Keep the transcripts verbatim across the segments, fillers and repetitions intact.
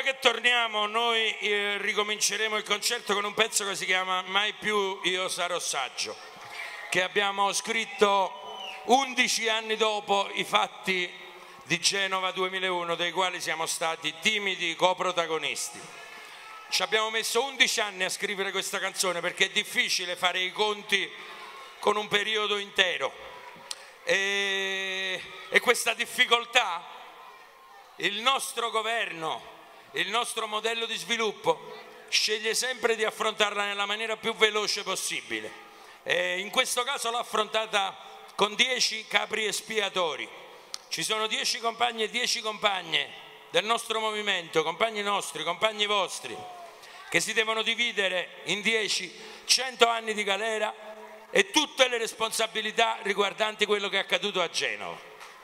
che torniamo noi eh, ricominceremo il concerto con un pezzo che si chiama Mai più io sarò saggio, che abbiamo scritto undici anni dopo i fatti di Genova duemilauno, dei quali siamo stati timidi coprotagonisti. Ci abbiamo messo undici anni a scrivere questa canzone perché è difficile fare i conti con un periodo intero e, e questa difficoltà il nostro governo, il nostro modello di sviluppo sceglie sempre di affrontarla nella maniera più veloce possibile. E in questo caso l'ha affrontata con dieci capri espiatori. Ci sono dieci compagni e dieci compagne del nostro movimento, compagni nostri, compagni vostri, che si devono dividere in dieci, cento anni di galera e tutte le responsabilità riguardanti quello che è accaduto a Genova.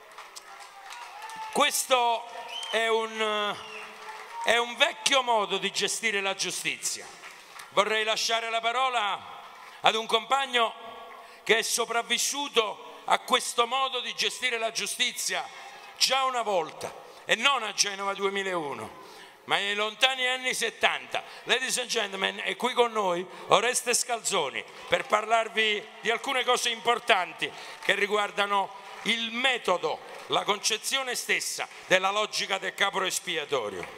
Questo è un, è un vecchio modo di gestire la giustizia. Vorrei lasciare la parola ad un compagno che è sopravvissuto a questo modo di gestire la giustizia già una volta, e non a Genova duemilauno, ma nei lontani anni settanta. Ladies and gentlemen, è qui con noi Oreste Scalzoni per parlarvi di alcune cose importanti che riguardano il metodo, la concezione stessa della logica del capro espiatorio.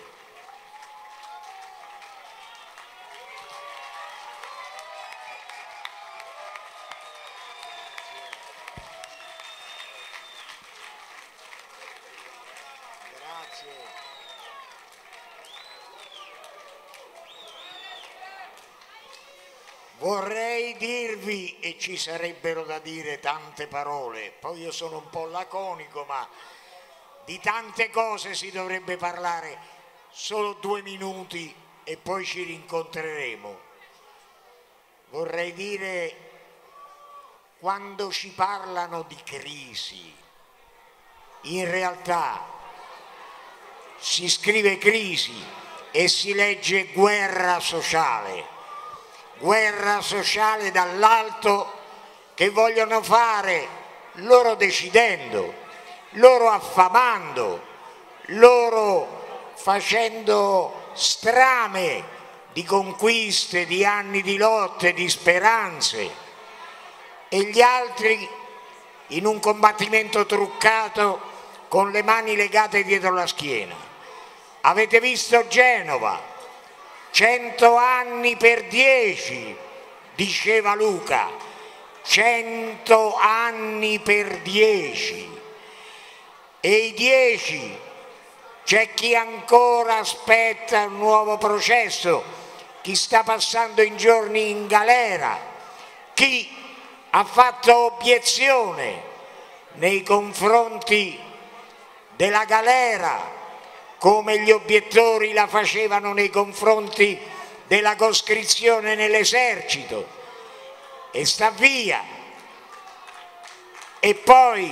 Vorrei dirvi, e ci sarebbero da dire tante parole, poi io sono un po' laconico, ma di tante cose si dovrebbe parlare, solo due minuti e poi ci rincontreremo. Vorrei dire, quando ci parlano di crisi, in realtà si scrive crisi e si legge guerra sociale. Guerra sociale dall'alto che vogliono fare loro decidendo, loro affamando, loro facendo strame di conquiste, di anni di lotte, di speranze, e gli altri in un combattimento truccato con le mani legate dietro la schiena. Avete visto Genova? Cento anni per dieci, diceva Luca, cento anni per dieci. E i dieci, c'è chi ancora aspetta un nuovo processo, chi sta passando in giorni in galera, chi ha fatto obiezione nei confronti della galera, come gli obiettori la facevano nei confronti della coscrizione nell'esercito, e sta via. E poi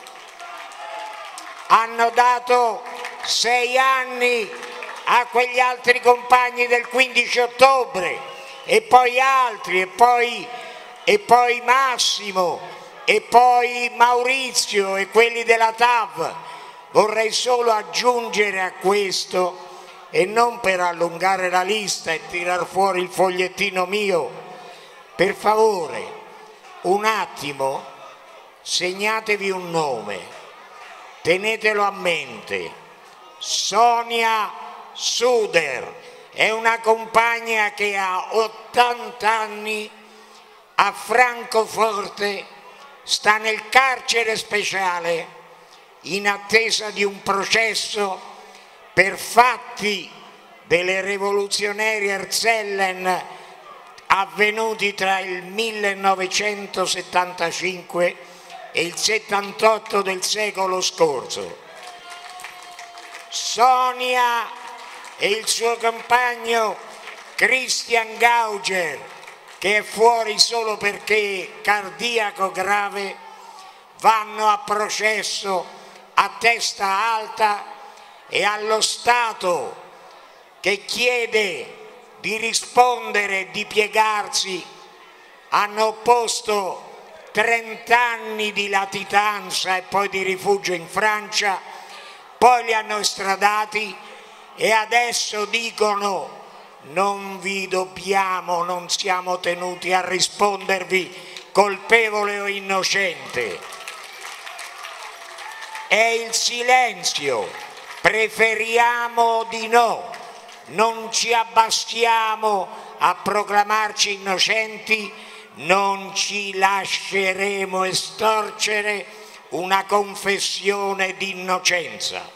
hanno dato sei anni a quegli altri compagni del quindici ottobre, e poi altri, e poi, e poi Massimo, e poi Maurizio e quelli della T A V. Vorrei solo aggiungere a questo, e non per allungare la lista e tirar fuori il fogliettino mio, per favore, un attimo, segnatevi un nome, tenetelo a mente. Sonia Suder è una compagna che ha ottanta anni, a Francoforte, sta nel carcere speciale in attesa di un processo per fatti delle rivoluzionarie Erzellen avvenuti tra il millenovecentosettantacinque e il settantotto del secolo scorso. Sonia e il suo compagno Christian Gauger, che è fuori solo perché cardiaco grave, vanno a processo a testa alta, e allo Stato, che chiede di rispondere e di piegarsi, hanno opposto trent'anni di latitanza e poi di rifugio in Francia, poi li hanno estradati e adesso dicono non vi dobbiamo, non siamo tenuti a rispondervi colpevole o innocente. È il silenzio, preferiamo di no, non ci abbastiamo a proclamarci innocenti, non ci lasceremo estorcere una confessione di innocenza.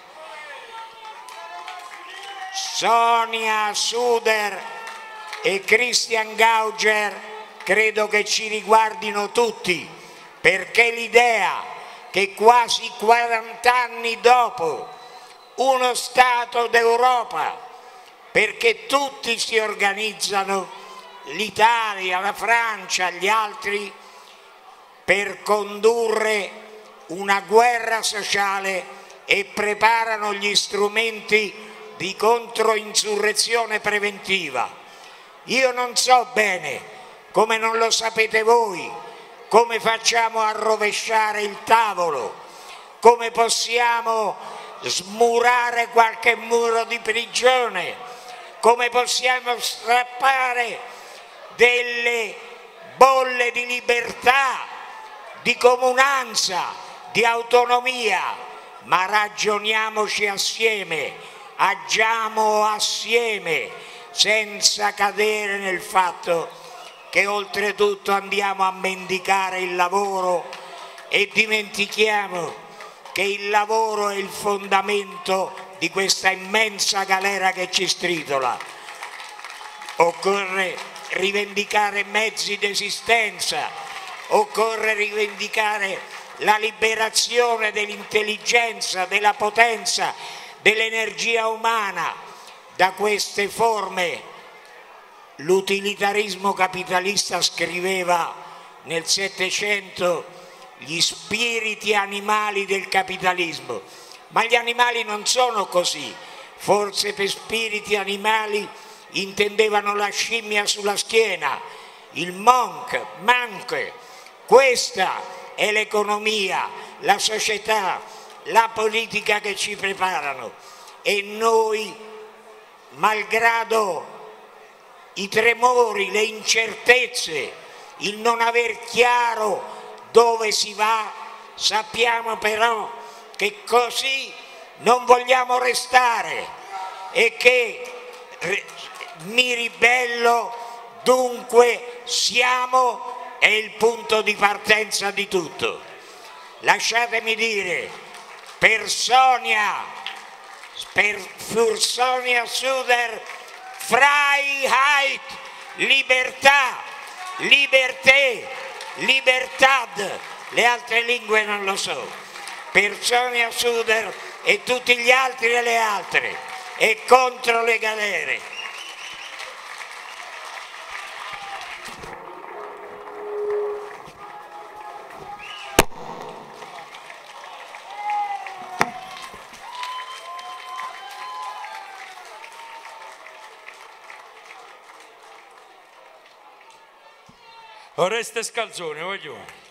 Sonia Suder e Christian Gauger credo che ci riguardino tutti, perché l'idea che quasi quarant'anni dopo uno Stato d'Europa, perché tutti si organizzano, l'Italia, la Francia, gli altri, per condurre una guerra sociale e preparano gli strumenti di controinsurrezione preventiva. Io non so bene, come non lo sapete voi, come facciamo a rovesciare il tavolo, come possiamo smurare qualche muro di prigione, come possiamo strappare delle bolle di libertà, di comunanza, di autonomia, ma ragioniamoci assieme, agiamo assieme, senza cadere nel fatto che oltretutto andiamo a mendicare il lavoro e dimentichiamo che il lavoro è il fondamento di questa immensa galera che ci stritola. Occorre rivendicare mezzi d'esistenza, occorre rivendicare la liberazione dell'intelligenza, della potenza, dell'energia umana da queste forme. L'utilitarismo capitalista scriveva nel Settecento gli spiriti animali del capitalismo, ma gli animali non sono così. Forse per spiriti animali intendevano la scimmia sulla schiena, il monk, monk. Questa è l'economia, la società, la politica che ci preparano, e noi, malgrado i tremori, le incertezze, il non aver chiaro dove si va, sappiamo però che così non vogliamo restare e che mi ribello, dunque siamo è il punto di partenza di tutto. Lasciatemi dire, per Sonia, per für Sonia Suder, Freiheit, libertà, liberté, libertad, le altre lingue non lo so, per Sonia Suder e tutti gli altri e le altre, e contro le galere. Oreste Scalzone, voglio.